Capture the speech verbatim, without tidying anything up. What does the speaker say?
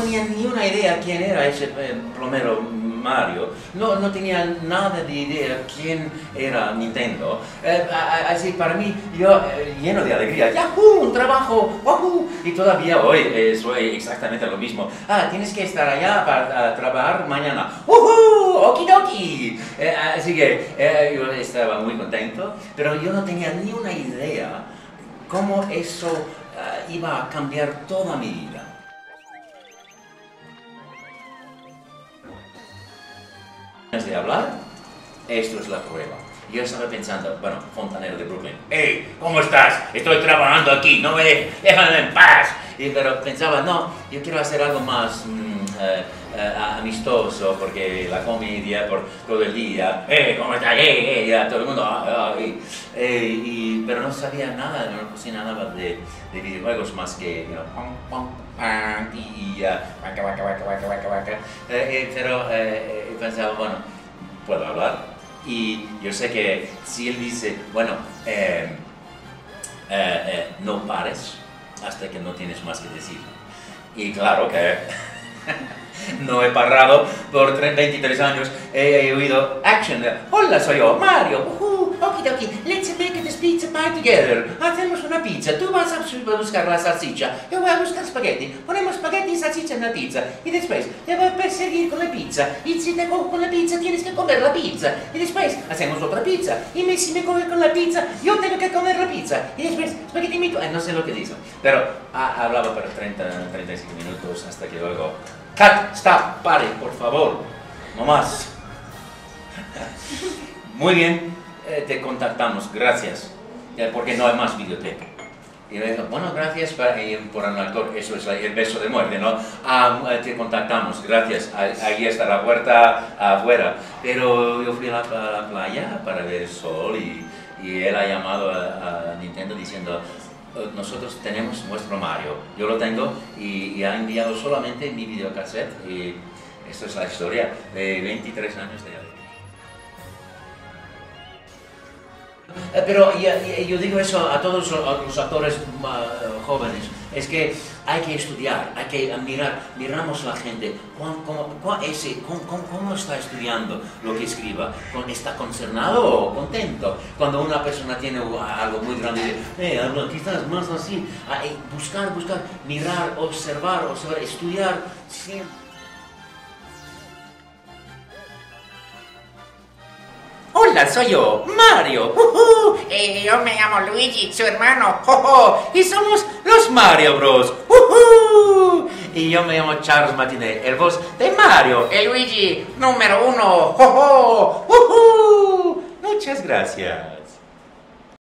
tenía ni una idea quién era ese eh, plomero Mario, no, no tenía nada de idea quién era Nintendo. Eh, así para mí, yo eh, lleno de alegría, ¡yahoo! Un trabajo, ¡wahoo! Y todavía hoy eh, soy exactamente lo mismo. Ah, tienes que estar allá para uh, trabajar mañana. ¡Woohoo! ¡Okidoki! Eh, así que eh, yo estaba muy contento, pero yo no tenía ni una idea cómo eso uh, iba a cambiar toda mi vida. Antes de hablar, esto es la prueba. Yo estaba pensando, bueno, fontanero de Brooklyn, ¡hey! ¿Cómo estás? Estoy trabajando aquí, no me de déjame en paz. Y, pero pensaba, no, yo quiero hacer algo más mm, eh, eh, amistoso, porque la comedia por todo el día, ¡hey! ¿Cómo estás? ¡hey! hey ya, todo el mundo, ah, ah, y, eh, y, pero no sabía nada, no conocía nada de, de videojuegos más que, you know, pum, pum, pam, y ya, uh, vaca, vaca, vaca, vaca, vaca, vaca. Eh, eh, pero eh, eh, pensaba, bueno, puedo hablar. Y yo sé que si él dice, bueno, eh, eh, eh, no pares hasta que no tienes más que decir. Y claro que no he parado por veintitrés años, he, he oído action. Hola, soy yo, Mario. Uh-huh, okidoki, let's make this pizza pie together. Hacemos una pizza, tú vas a buscar la salchicha, yo voy a buscar spaghetti. Ponemos spaghetti y salchicha en la pizza. Y después te voy a perseguir con la pizza. Y si te cojo con la pizza, tienes que comer la pizza. Y después hacemos otra pizza. Y si me coge con la pizza, yo tengo que comer la pizza. Y después, spaghetti mito. Eh, no sé lo que dice. Pero ah, hablaba por treinta, treinta y cinco minutos hasta que luego... ¡Cut! ¡Stop! ¡Pare, por favor! ¡No más! Muy bien, eh, te contactamos, gracias, eh, porque no hay más videoteca. Y me dijo, bueno, gracias por, eh, por un actor, eso es el beso de muerte, ¿no? Ah, te contactamos, gracias, ahí está la puerta afuera. Pero yo fui a la, a la playa para ver el sol y, y él ha llamado a, a Nintendo diciendo, nosotros tenemos nuestro Mario, yo lo tengo y, y ha enviado solamente mi videocassette y esto es la historia de veintitrés años de alegría. Pero yo, yo digo eso a todos los actores uh, jóvenes, es que hay que estudiar, hay que mirar, miramos a la gente, ¿cómo, cómo, ese, cómo, cómo, cómo está estudiando lo que escriba? ¿Está concernado o contento? Cuando una persona tiene algo muy grande, eh, habla quizás más así, hay, buscar, buscar, mirar, observar, observar, estudiar, siempre. Hola, soy yo, Mario. Uh-huh. Eh, yo me llamo Luigi, su hermano. Uh-huh. Y somos los Mario Bros. Uh-huh. Y yo me llamo Charles Martinet, el voz de Mario. El Luigi número uno. Uh-huh. Uh-huh. Muchas gracias.